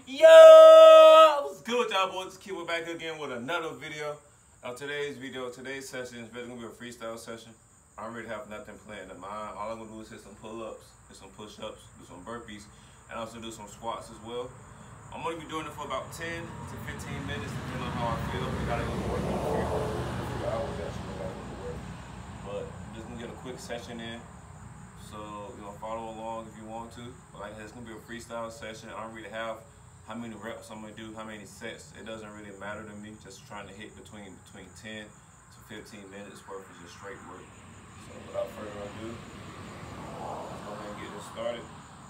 Yo! What's good with y'all boys? We're back again with another video. Today's session is really gonna be a freestyle session. I don't really have nothing planned in mind. All I'm gonna do is hit some pull-ups, hit some push-ups, do some burpees, and also do some squats as well. I'm gonna be doing it for about 10 to 15 minutes, depending on how I feel. We gotta go to work in a few hours actually. We gotta go to work. But I'm just gonna get a quick session in. So, follow along if you want to. But like I said, it's gonna be a freestyle session. I don't really have how many reps I'm gonna do, how many sets. It doesn't really matter to me. Just trying to hit between 10 to 15 minutes worth of just straight work. So without further ado, let's go ahead and get this started.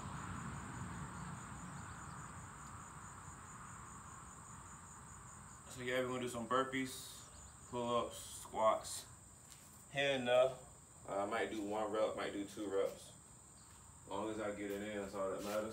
So yeah, we're gonna do some burpees, pull-ups, squats. Here and there. I might do 1 rep, might do 2 reps. As long as I get it in, that's all that matters.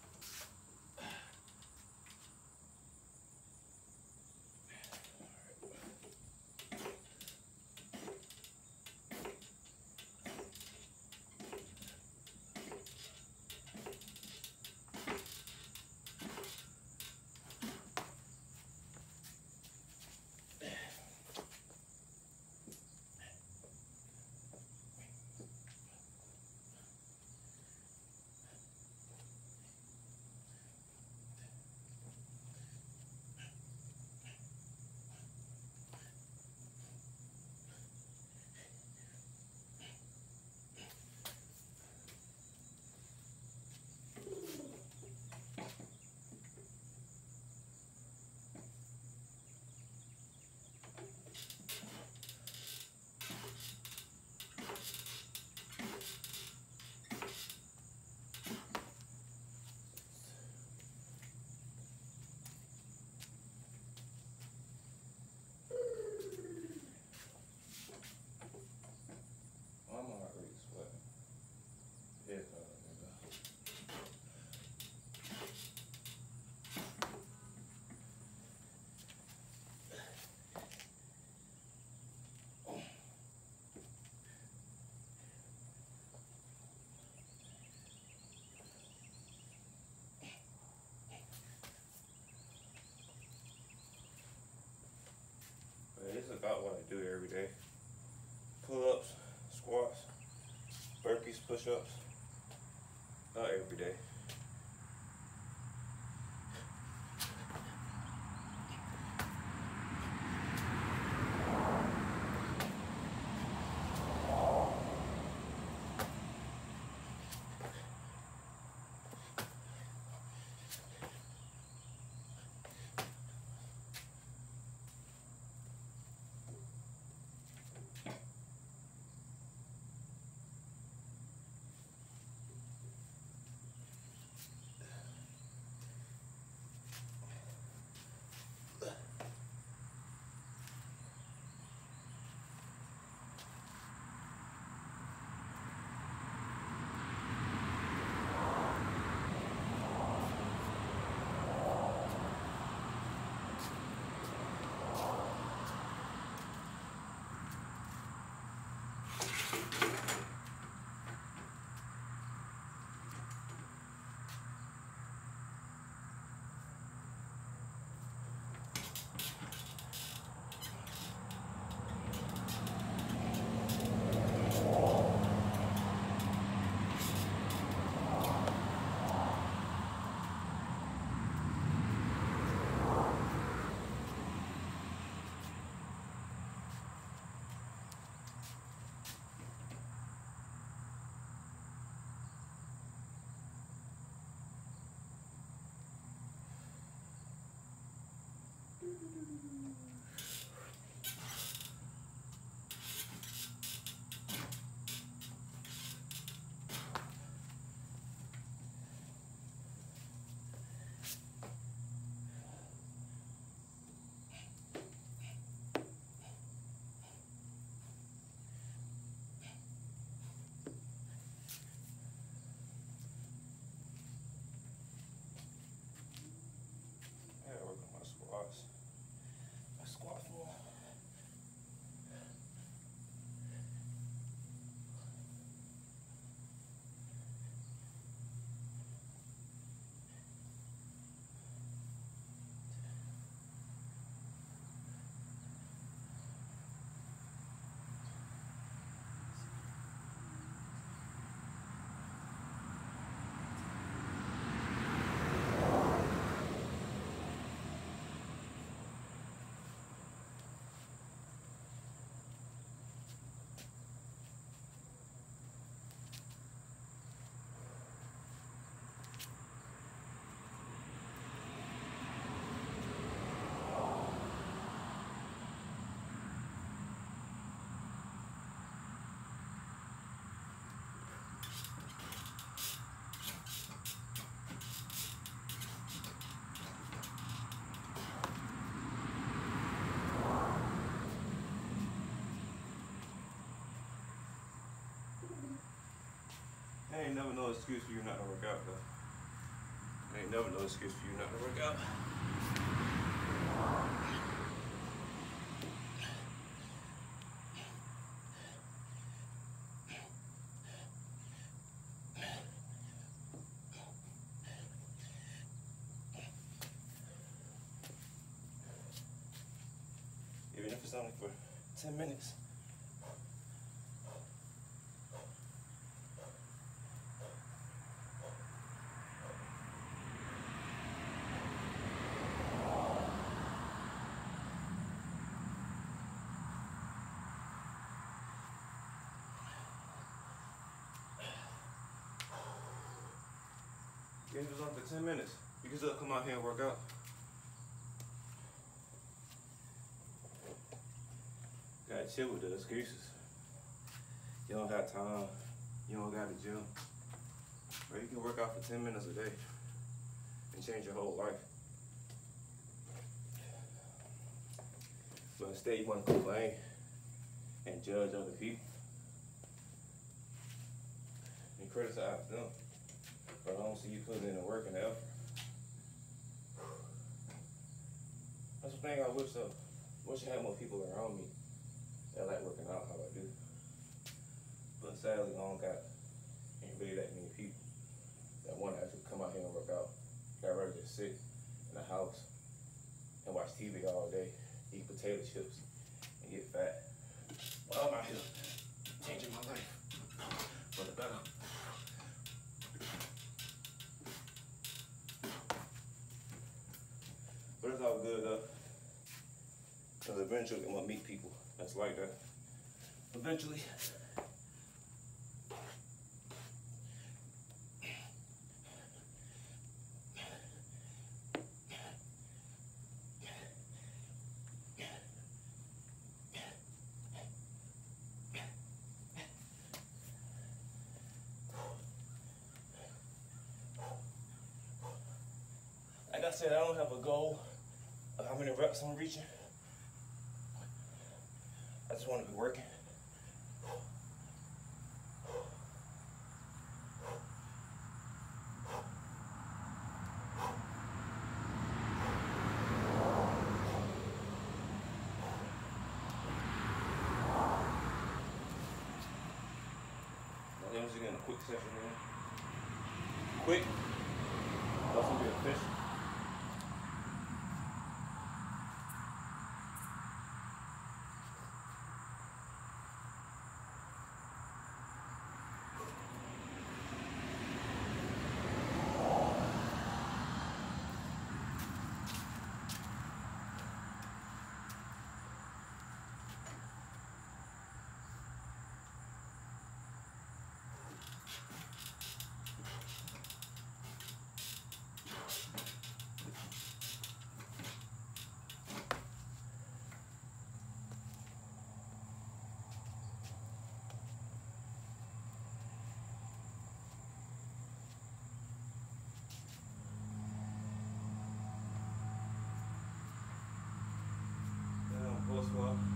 This is about what I do every day. Pull-ups, squats, burpees, push-ups. Not every day. ain't never no excuse for you not to work out, though. Ain't never no excuse for you not to work out. Even if it's only for 10 minutes. Even if it's only for 10 minutes, you can still come out here and work out. Gotta chill with the excuses. You don't have time. You don't got the gym. Or you can work out for 10 minutes a day and change your whole life. But instead you want to complain and judge other people and criticize them. But I don't see you putting in the work and the effort. That's the thing I wish though. Wish I had more people around me that like working out how I do. But sadly, I don't got ain't really that many people that want to actually come out here and work out. I'd rather just sit in the house and watch TV all day, eat potato chips, and get fat. Well, I'm out here changing my life for the better. But it's all good though. Because eventually I'm gonna meet people that's like that. Eventually. Like I said, I don't have a goal of how many reps I'm reaching. I just want to be working. I'm just getting a quick session here. Quick. Doesn't be efficient. Well.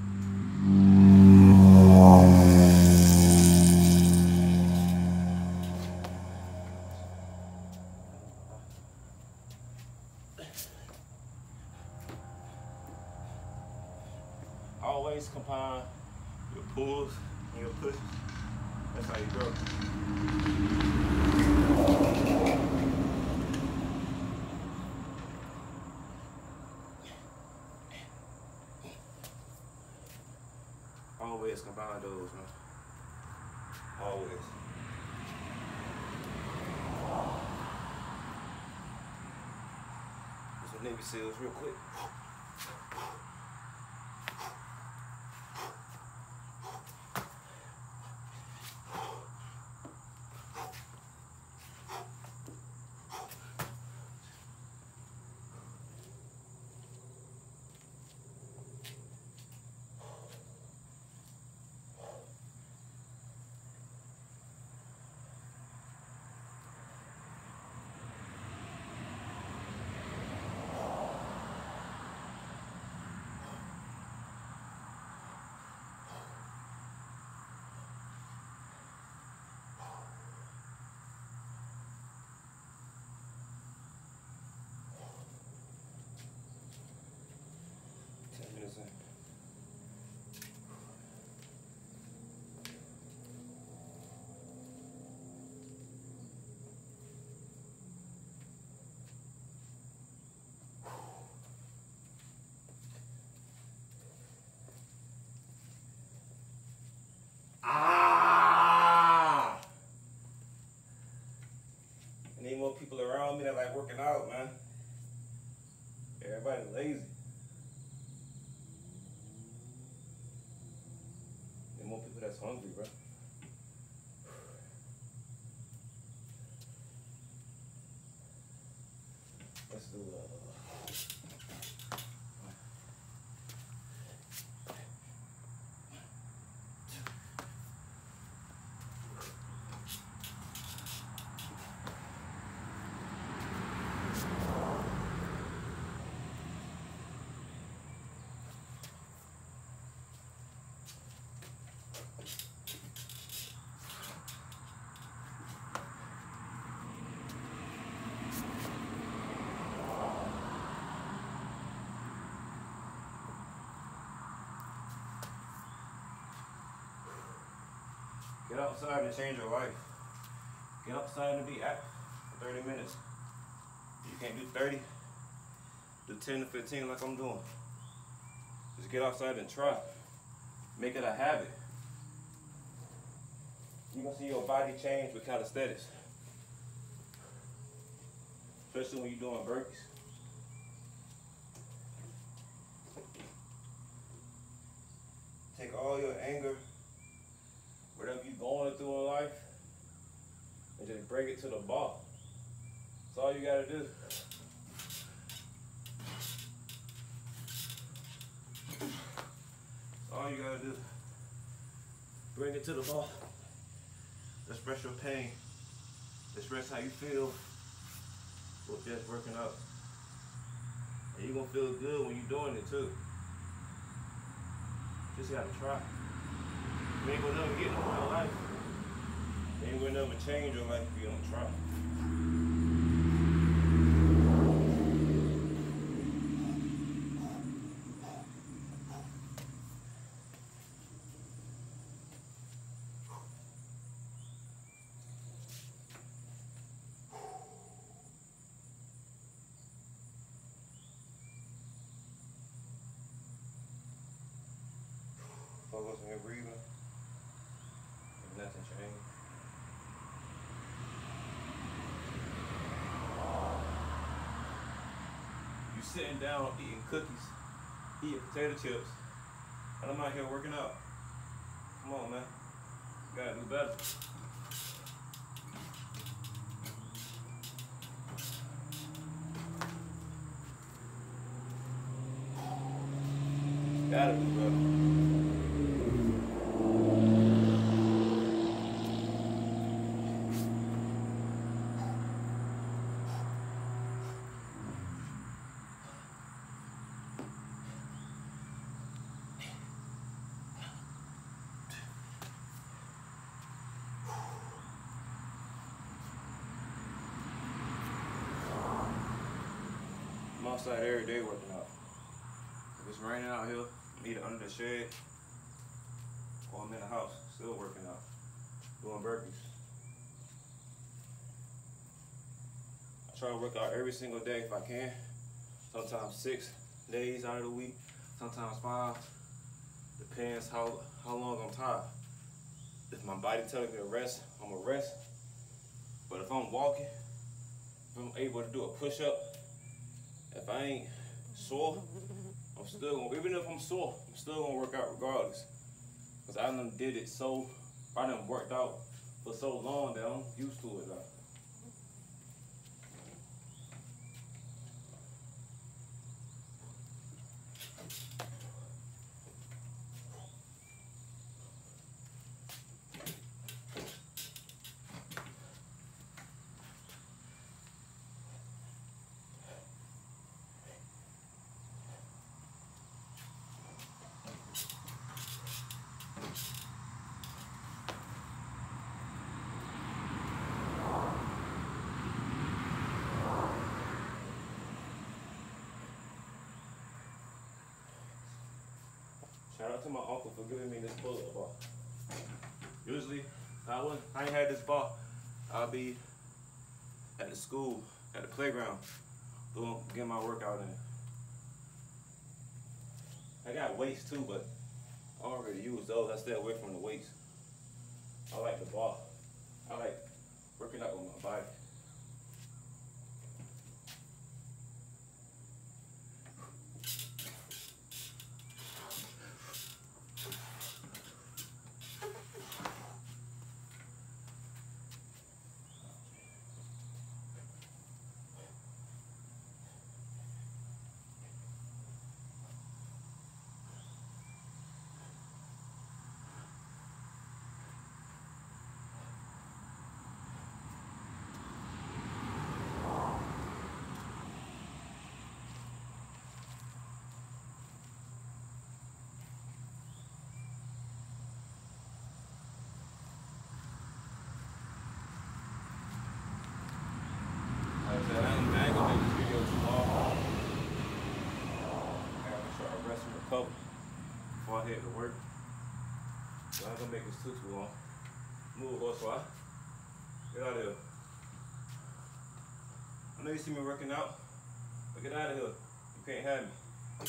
Always combine your pulls and your pushes. That's how you grow. Always combine those, man. Always. Do some Navy SEALs real quick. working out, man. Everybody lazy. There's more people that's hungry, bro. Let's do Get outside and change your life. Get outside and be active for 30 minutes. If you can't do 30, do 10 to 15 like I'm doing. Just get outside and try. Make it a habit. You're gonna see your body change with calisthenics. Especially when you're doing burpees. Take all your anger, whatever you're going through in life, and just bring it to the ball. That's all you gotta do. That's all you gotta do. Bring it to the ball. Express your pain. Express how you feel with just working out. And you're gonna feel good when you're doing it too. Just gotta try. You ain't gonna never get nowhere in life. You ain't gonna never change your life if you don't try. Focus on your breathing. Nothing changed. You sitting down eating cookies, eating potato chips, and I'm out here working out. Come on, man. You gotta do better. Gotta do better. I'm outside every day working out. If it's raining out here, I'm either under the shed or I'm in the house, still working out, doing burpees. I try to work out every single day if I can. Sometimes 6 days out of the week, sometimes 5. Depends how long I'm tired. If my body telling me to rest, I'm gonna rest. But if I'm walking, if I'm able to do a push-up, if I ain't sore, I'm still gonna, even if I'm sore, I'm still gonna work out regardless. Cause I done did it I done worked out for so long that I'm used to it now. Shout out to my uncle for giving me this pull-up bar. Usually, if I ain't had this bar, I'll be at the school, at the playground, getting my workout in. I got weights too, but I don't really use those. I stay away from the weights. I like the bar. I like working out with my body. cover before I head to work. So I'm gonna make this too long. Move, horsefly. Get out of here. I know you see me working out, but get out of here. You can't have me.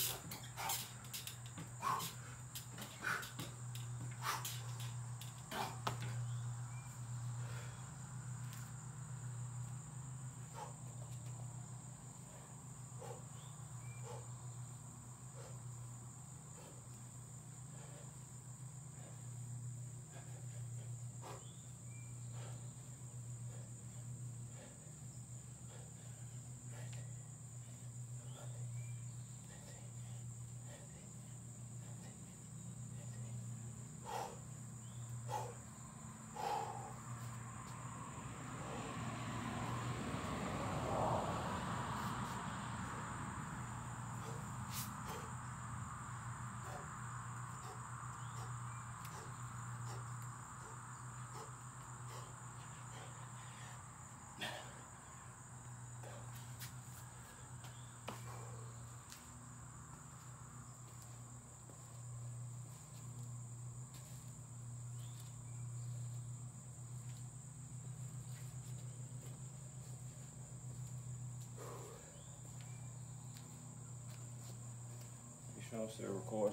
I'm still recording.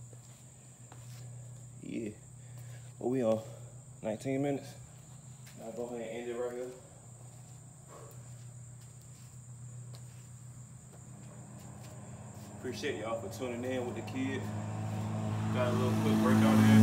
Yeah. What we on? 19 minutes? I'll go ahead and end it right here. Appreciate y'all for tuning in with the kid. Got a little quick workout in.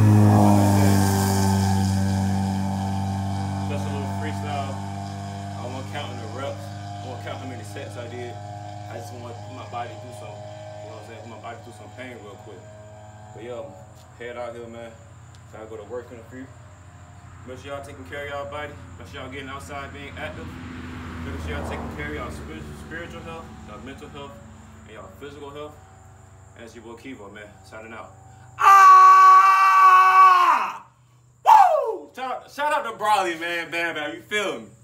Just a little freestyle. I won't count the reps. I won't count how many sets I did. I just want to put my body through some. Put my body through some pain real quick. But yo, head out here, man. Gotta go to work in a few. Make sure y'all taking care of y'all body. Make sure y'all getting outside, being active. Make sure y'all taking care of y'all spiritual health, y'all mental health, and y'all physical health. And it's your boy Kivo, man. Signing out. Ah! Woo! Shout out to Brawley, man. Bam, bam. You feel me?